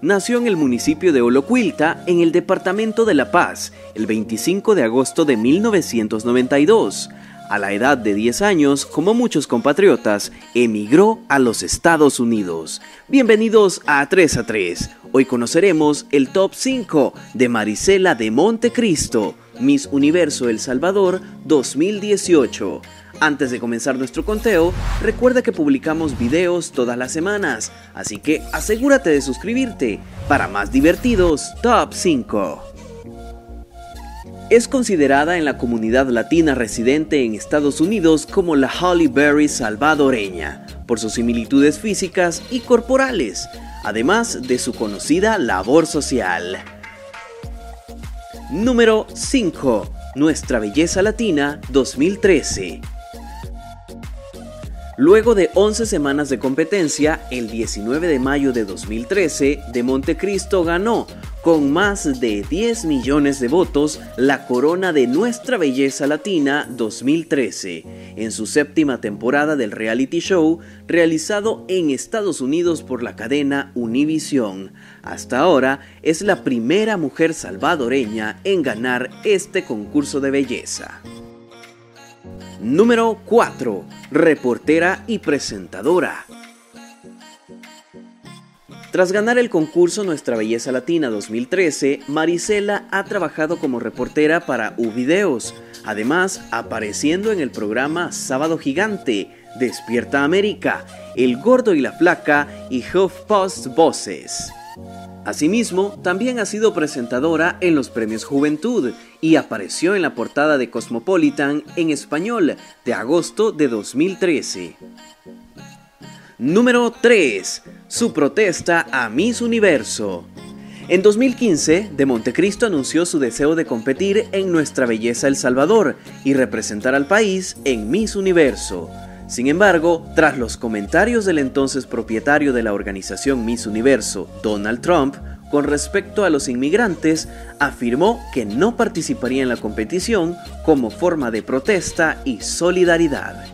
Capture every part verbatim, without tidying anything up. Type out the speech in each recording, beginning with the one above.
nació en el municipio de Olocuilta, en el departamento de La Paz, el veinticinco de agosto de mil novecientos noventa y dos. A la edad de diez años, como muchos compatriotas, emigró a los Estados Unidos. Bienvenidos a tres a tres. Hoy conoceremos el top cinco de Marisela de Montecristo, Miss Universo El Salvador dos mil dieciocho. Antes de comenzar nuestro conteo, recuerda que publicamos videos todas las semanas, así que asegúrate de suscribirte para más divertidos top cinco. Es considerada en la comunidad latina residente en Estados Unidos como la Halle Berry salvadoreña, por sus similitudes físicas y corporales, además de su conocida labor social. Número cinco. Nuestra Belleza Latina dos mil trece. Luego de once semanas de competencia, el diecinueve de mayo de dos mil trece, de Montecristo ganó, con más de diez millones de votos, la corona de Nuestra Belleza Latina dos mil trece, en su séptima temporada del reality show, realizado en Estados Unidos por la cadena Univision. Hasta ahora, es la primera mujer salvadoreña en ganar este concurso de belleza. Número cuatro. Reportera y presentadora. Tras ganar el concurso Nuestra Belleza Latina dos mil trece, Marisela ha trabajado como reportera para U-Videos, además apareciendo en el programa Sábado Gigante, Despierta América, El Gordo y la Flaca y HuffPost Voces. Asimismo, también ha sido presentadora en los Premios Juventud y apareció en la portada de Cosmopolitan en español de agosto de dos mil trece. Número tres. Su protesta a Miss Universo. En dos mil quince, de Montecristo anunció su deseo de competir en Nuestra Belleza El Salvador y representar al país en Miss Universo. Sin embargo, tras los comentarios del entonces propietario de la organización Miss Universo, Donald Trump, con respecto a los inmigrantes, afirmó que no participaría en la competición como forma de protesta y solidaridad.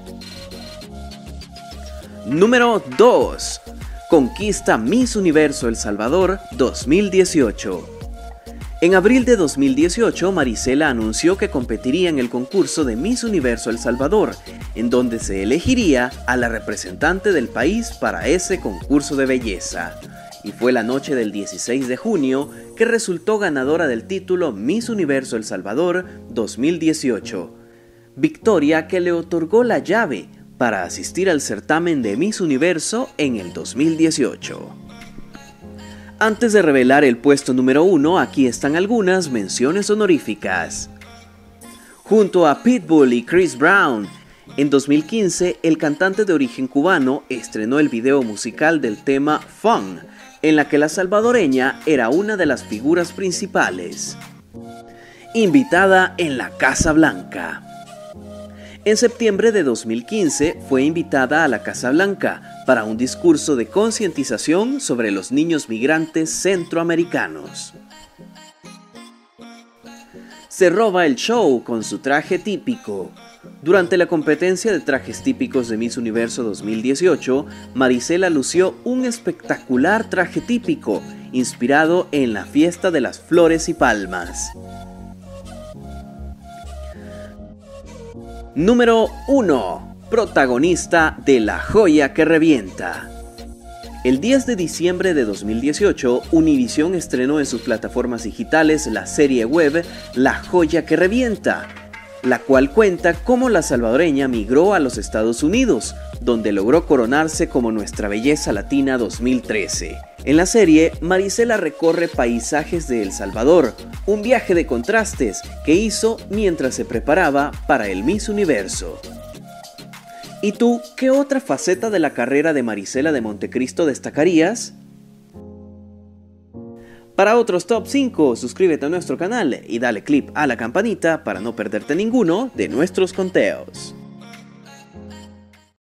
Número dos. Conquista Miss Universo El Salvador dos mil dieciocho. En abril de dos mil dieciocho, Marisela anunció que competiría en el concurso de Miss Universo El Salvador, en donde se elegiría a la representante del país para ese concurso de belleza. Y fue la noche del dieciséis de junio que resultó ganadora del título Miss Universo El Salvador dos mil dieciocho. Victoria que le otorgó la llave para asistir al certamen de Miss Universo en el dos mil dieciocho. Antes de revelar el puesto número uno, aquí están algunas menciones honoríficas. Junto a Pitbull y Chris Brown, en dos mil quince, el cantante de origen cubano estrenó el video musical del tema Fun, en la que la salvadoreña era una de las figuras principales. Invitada en la Casa Blanca. En septiembre de dos mil quince fue invitada a la Casa Blanca para un discurso de concientización sobre los niños migrantes centroamericanos. Se roba el show con su traje típico. Durante la competencia de trajes típicos de Miss Universo dos mil dieciocho, Marisela lució un espectacular traje típico, inspirado en la fiesta de las flores y palmas. Número uno. Protagonista de La Joya que Revienta. El diez de diciembre de dos mil dieciocho, Univision estrenó en sus plataformas digitales la serie web La Joya que Revienta, la cual cuenta cómo la salvadoreña migró a los Estados Unidos, donde logró coronarse como Nuestra Belleza Latina dos mil trece. En la serie, Marisela recorre paisajes de El Salvador, un viaje de contrastes que hizo mientras se preparaba para el Miss Universo. ¿Y tú, qué otra faceta de la carrera de Marisela de Montecristo destacarías? Para otros top cinco, suscríbete a nuestro canal y dale click a la campanita para no perderte ninguno de nuestros conteos.